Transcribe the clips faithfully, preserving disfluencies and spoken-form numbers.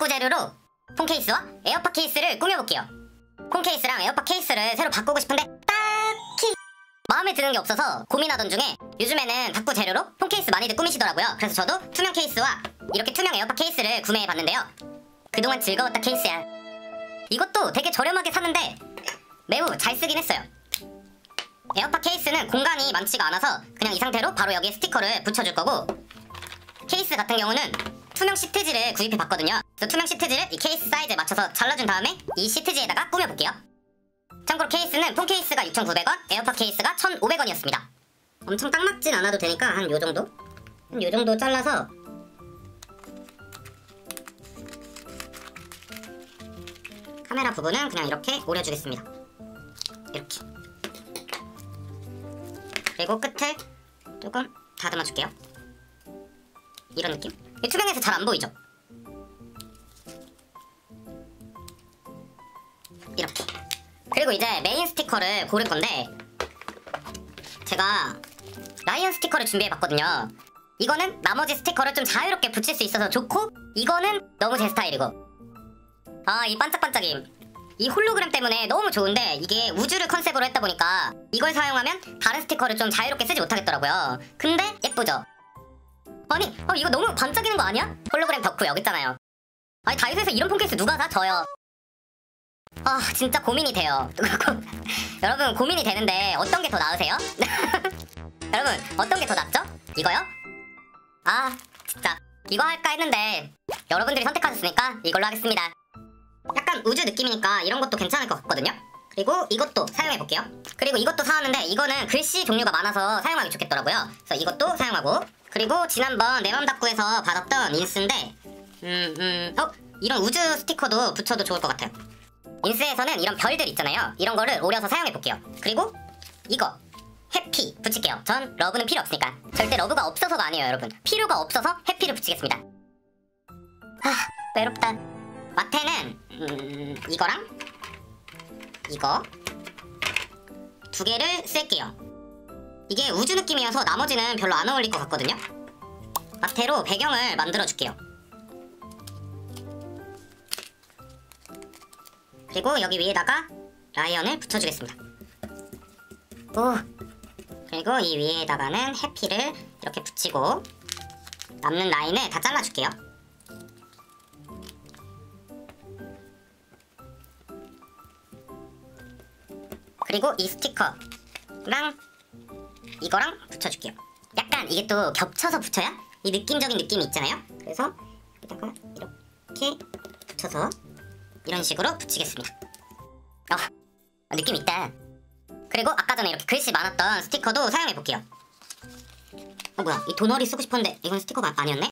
바꾸 재료로 폰 케이스와 에어팟 케이스를 꾸며볼게요. 폰 케이스랑 에어팟 케이스를 새로 바꾸고 싶은데 딱히 마음에 드는 게 없어서 고민하던 중에 요즘에는 바꾸 재료로 폰 케이스 많이들 꾸미시더라고요. 그래서 저도 투명 케이스와 이렇게 투명 에어팟 케이스를 구매해봤는데요. 그동안 즐거웠다 케이스야. 이것도 되게 저렴하게 샀는데 매우 잘 쓰긴 했어요. 에어팟 케이스는 공간이 많지가 않아서 그냥 이 상태로 바로 여기에 스티커를 붙여줄 거고, 케이스 같은 경우는 투명 시트지를 구입해봤거든요. 그래서 투명 시트지를 이 케이스 사이즈에 맞춰서 잘라준 다음에 이 시트지에다가 꾸며볼게요. 참고로 케이스는 폰 케이스가 육천구백 원, 에어팟 케이스가 천오백 원이었습니다. 엄청 딱 맞진 않아도 되니까 한 요정도? 한 요정도 잘라서 카메라 부분은 그냥 이렇게 오려주겠습니다. 이렇게. 그리고 끝을 조금 다듬어줄게요. 이런 느낌? 투명해서 잘 안 보이죠? 이렇게. 그리고 이제 메인 스티커를 고를 건데, 제가 라이언 스티커를 준비해봤거든요. 이거는 나머지 스티커를 좀 자유롭게 붙일 수 있어서 좋고, 이거는 너무 제 스타일이고. 아, 이 반짝반짝임. 이 홀로그램 때문에 너무 좋은데 이게 우주를 컨셉으로 했다 보니까 이걸 사용하면 다른 스티커를 좀 자유롭게 쓰지 못하겠더라고요. 근데 예쁘죠? 아니, 어, 이거 너무 반짝이는 거 아니야? 홀로그램 덕후 여기 있잖아요. 아니, 다이소에서 이런 폰케이스 누가 사? 저요. 아, 진짜 고민이 돼요. 여러분, 고민이 되는데 어떤 게 더 나으세요? 여러분, 어떤 게 더 낫죠? 이거요? 아, 진짜 이거 할까 했는데 여러분들이 선택하셨으니까 이걸로 하겠습니다. 약간 우주 느낌이니까 이런 것도 괜찮을 것 같거든요. 그리고 이것도 사용해볼게요. 그리고 이것도 사왔는데 이거는 글씨 종류가 많아서 사용하기 좋겠더라고요. 그래서 이것도 사용하고, 그리고 지난번 내맘답구에서 받았던 인스인데 음, 음, 어? 이런 우주 스티커도 붙여도 좋을 것 같아요. 인스에서는 이런 별들 있잖아요. 이런 거를 오려서 사용해볼게요. 그리고 이거 해피 붙일게요. 전 러브는 필요 없으니까. 절대 러브가 없어서가 아니에요, 여러분. 필요가 없어서 해피를 붙이겠습니다. 아, 외롭다. 마테는 음, 이거랑 이거 두 개를 쓸게요. 이게 우주 느낌이어서 나머지는 별로 안 어울릴 것 같거든요. 마테로 배경을 만들어줄게요. 그리고 여기 위에다가 라이언을 붙여주겠습니다. 오. 그리고 이 위에다가는 해피를 이렇게 붙이고 남는 라인을 다 잘라줄게요. 그리고 이 스티커랑 이거랑 붙여줄게요. 약간 이게 또 겹쳐서 붙여야 이 느낌적인 느낌이 있잖아요. 그래서 여기다가 이렇게 붙여서 이런 식으로 붙이겠습니다. 어, 느낌 있다. 그리고 아까 전에 이렇게 글씨 많았던 스티커도 사용해볼게요. 어, 뭐야, 이 도너리 쓰고 싶었는데 이건 스티커가 아니었네?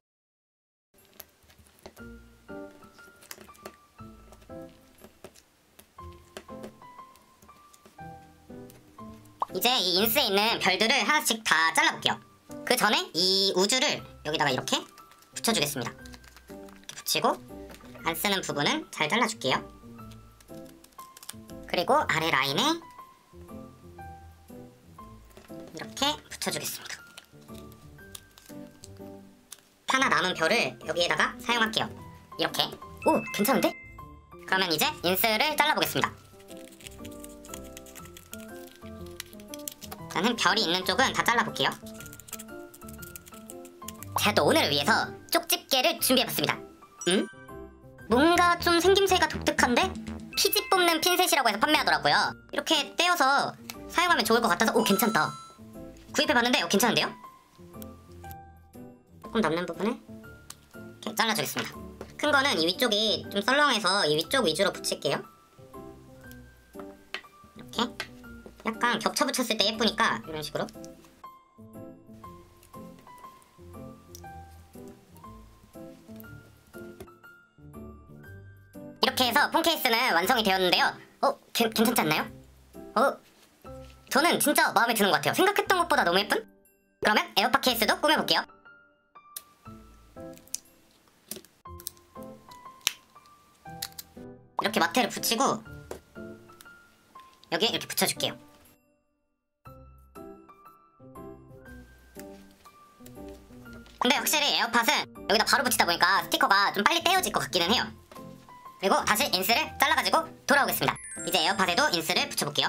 이제 이 인스에 있는 별들을 하나씩 다 잘라볼게요. 그 전에 이 우주를 여기다가 이렇게 붙여주겠습니다. 이렇게 붙이고 안 쓰는 부분은 잘 잘라줄게요. 그리고 아래 라인에 이렇게 붙여주겠습니다. 하나 남은 별을 여기에다가 사용할게요. 이렇게. 오, 괜찮은데? 그러면 이제 인스를 잘라보겠습니다. 저는 별이 있는 쪽은 다 잘라볼게요. 제가 또 오늘을 위해서 쪽집게를 준비해봤습니다. 음? 뭔가 좀 생김새가 독특한데? 피지 뽑는 핀셋이라고 해서 판매하더라고요. 이렇게 떼어서 사용하면 좋을 것 같아서, 오, 괜찮다. 구입해봤는데 어, 괜찮은데요? 조금 남는 부분을 이렇게 잘라주겠습니다. 큰 거는 이 위쪽이 좀 썰렁해서 이 위쪽 위주로 붙일게요. 이렇게 약간 겹쳐 붙였을 때 예쁘니까 이런 식으로. 이렇게 해서 폰 케이스는 완성이 되었는데요. 어? 게, 괜찮지 않나요? 어? 저는 진짜 마음에 드는 것 같아요. 생각했던 것보다 너무 예쁜? 그러면 에어팟 케이스도 꾸며볼게요. 이렇게 마테를 붙이고 여기에 이렇게 붙여줄게요. 근데 확실히 에어팟은 여기다 바로 붙이다 보니까 스티커가 좀 빨리 떼어질 것 같기는 해요. 그리고 다시 인스를 잘라가지고 돌아오겠습니다. 이제 에어팟에도 인스를 붙여볼게요.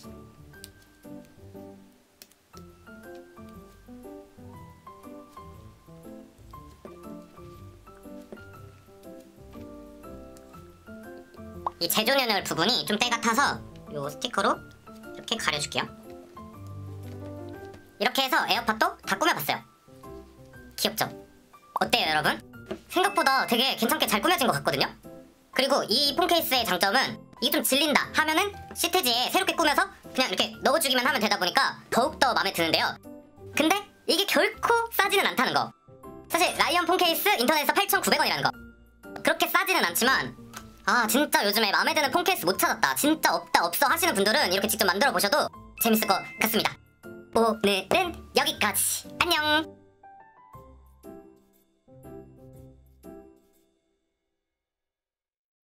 이 제조연열 부분이 좀 때 같아서 요 스티커로 이렇게 가려줄게요. 이렇게 해서 에어팟도 다 꾸며봤어요. 귀엽죠? 어때요 여러분? 생각보다 되게 괜찮게 잘 꾸며진 것 같거든요? 그리고 이 폰 케이스의 장점은 이게 좀 질린다 하면은 시트지에 새롭게 꾸며서 그냥 이렇게 넣어주기만 하면 되다 보니까 더욱더 마음에 드는데요. 근데 이게 결코 싸지는 않다는 거. 사실 라이언 폰 케이스 인터넷에서 팔천구백 원이라는 거. 그렇게 싸지는 않지만 아 진짜 요즘에 마음에 드는 폰 케이스 못 찾았다, 진짜 없다 없어 하시는 분들은 이렇게 직접 만들어 보셔도 재밌을 것 같습니다. 오늘은 여기까지. 안녕.